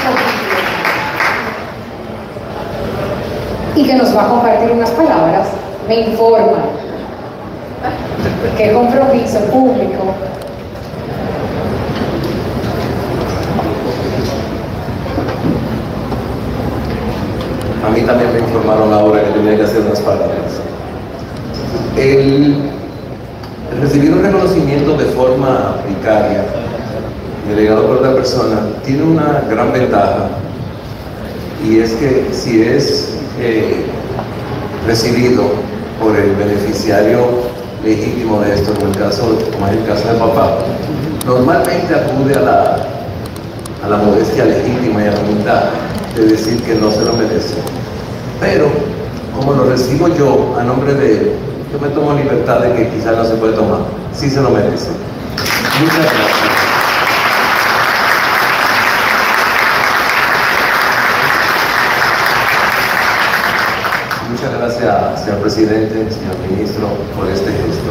y que nos va a compartir unas palabras. Me informa qué compromiso público a mí también me informaron ahora que tenía que hacer unas palabras. El recibir un reconocimiento de forma vicaria, delegado por otra persona, tiene una gran ventaja, y es que si es recibido por el beneficiario legítimo de esto, como es el caso de papá, normalmente acude a la modestia legítima y a la humildad de decir que no se lo merece. Pero, como lo recibo yo a nombre de él, yo me tomo libertad de que quizás no se puede tomar. Sí se lo merece. Muchas gracias. Muchas gracias, señor presidente, señor ministro, por este gesto.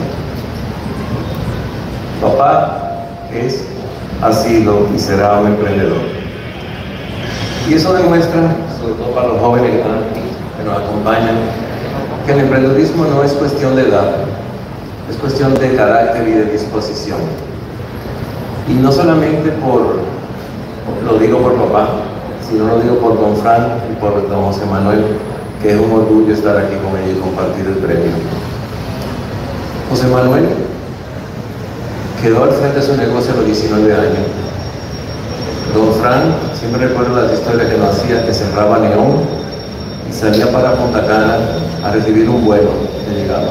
Papá es, ha sido y será un emprendedor. Y eso demuestra, sobre todo para los jóvenes que nos acompañan, que el emprendedurismo no es cuestión de edad, es cuestión de carácter y de disposición. Y no solamente lo digo por papá, sino lo digo por don Fran y por don José Manuel, que es un orgullo estar aquí con ellos y compartir el premio. José Manuel quedó al frente de su negocio a los 19 años. Don Fran, siempre recuerdo las historias que nos hacía, que cerraba León y salía para Punta Cana a recibir un vuelo de llegada.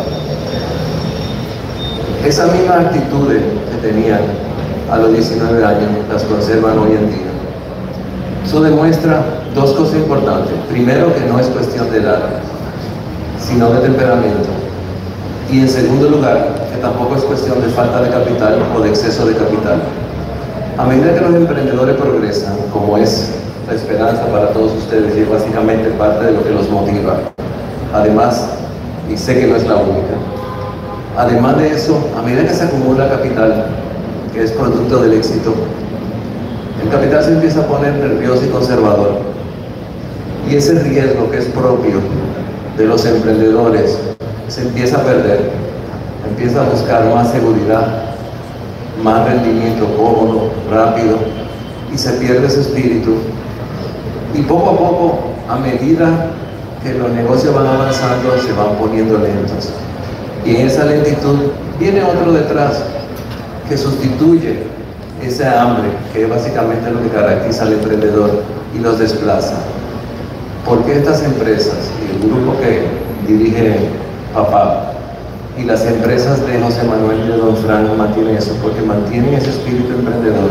Esa misma actitud que tenían a los 19 años las conservan hoy en día. Eso demuestra dos cosas importantes. Primero, que no es cuestión de edad, sino de temperamento. Y en segundo lugar, que tampoco es cuestión de falta de capital o de exceso de capital. A medida que los emprendedores progresan, como es la esperanza para todos ustedes, y es básicamente parte de lo que los motiva. Además, y sé que no es la única, además de eso, a medida que se acumula capital, que es producto del éxito, el capital se empieza a poner nervioso y conservador. Y ese riesgo que es propio de los emprendedores se empieza a perder, empieza a buscar más seguridad, más rendimiento cómodo, rápido, y se pierde ese espíritu. Y poco a poco, a medida que los negocios van avanzando, se van poniendo lentos. Y en esa lentitud viene otro detrás, que sustituye esa hambre, que es básicamente lo que caracteriza al emprendedor, y los desplaza. Porque estas empresas, y el grupo que dirige papá, y las empresas de José Manuel y de don Fran mantienen eso, porque mantienen ese espíritu emprendedor.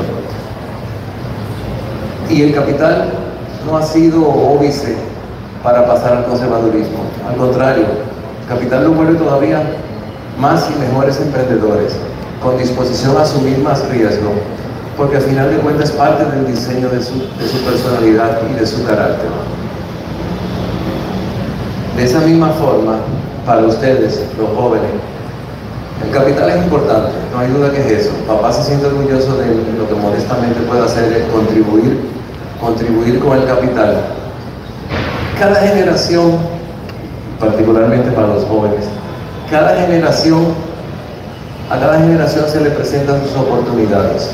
Y el capital no ha sido óbice para pasar al conservadurismo. Al contrario, el capital lo vuelve todavía más y mejores emprendedores, con disposición a asumir más riesgo, porque al final de cuentas es parte del diseño de su personalidad y de su carácter. De esa misma forma, para ustedes, los jóvenes, el capital es importante, no hay duda que es eso. Papá se siente orgulloso de lo que modestamente puede hacer, es contribuir con el capital. Cada generación, particularmente para los jóvenes, a cada generación se le presentan sus oportunidades.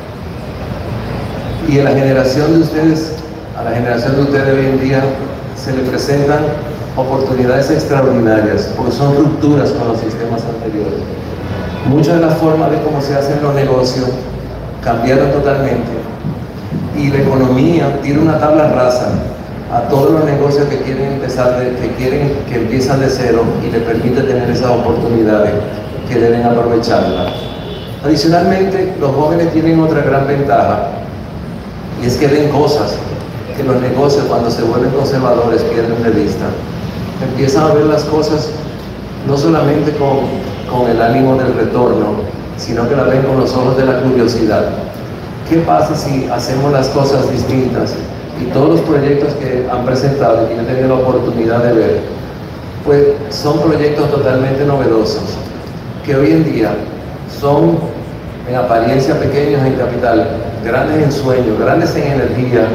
Y a la generación de ustedes hoy en día, se le presentan oportunidades extraordinarias, porque son rupturas con los sistemas anteriores. Muchas de las formas de cómo se hacen los negocios cambiaron totalmente, y la economía tiene una tabla rasa a todos los negocios que quieren que empiezan de cero, y le permite tener esas oportunidades que deben aprovecharlas. Adicionalmente, los jóvenes tienen otra gran ventaja, y es que ven cosas que los negocios, cuando se vuelven conservadores, pierden de vista. Empiezan a ver las cosas no solamente con el ánimo del retorno, sino que la ven con los ojos de la curiosidad. ¿Qué pasa si hacemos las cosas distintas? Y todos los proyectos que han presentado y que yo he tenido la oportunidad de ver, pues son proyectos totalmente novedosos, que hoy en día son en apariencia pequeños en capital, grandes en sueño, grandes en energía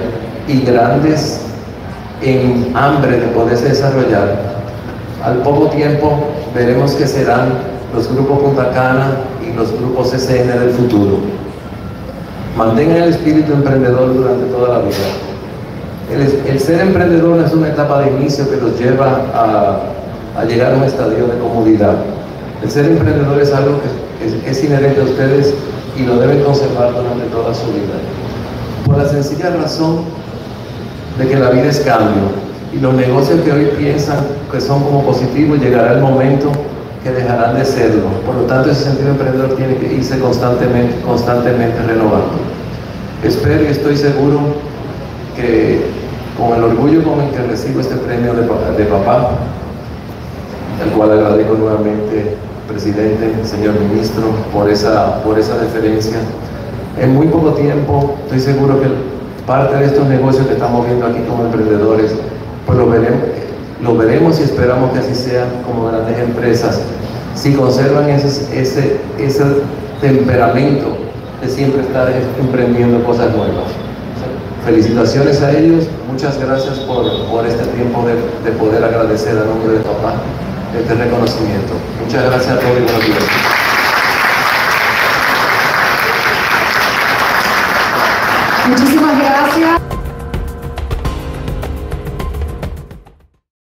y grandes en hambre de poderse desarrollar, al poco tiempo veremos que serán los grupos Punta Cana y los grupos CCN del futuro. Mantengan el espíritu emprendedor durante toda la vida. El ser emprendedor no es una etapa de inicio que los lleva a llegar a un estadio de comodidad. El ser emprendedor es algo que es inherente a ustedes y lo deben conservar durante toda su vida. Por la sencilla razón de que la vida es cambio y los negocios que hoy piensan que son como positivos llegará el momento que dejarán de serlo. Por lo tanto, ese sentido emprendedor tiene que irse constantemente renovando. Espero y estoy seguro que con el orgullo con el que recibo este premio de papá, el cual agradezco nuevamente, presidente, señor ministro, por esa deferencia. En muy poco tiempo, estoy seguro que parte de estos negocios que estamos viendo aquí como emprendedores, pues lo veremos y esperamos que así sean como grandes empresas, si conservan ese temperamento de siempre estar emprendiendo cosas nuevas. Felicitaciones a ellos, muchas gracias por este tiempo de poder agradecer a nombre de papá este reconocimiento. Muchas gracias a todos y buenos días. Muchísimas gracias.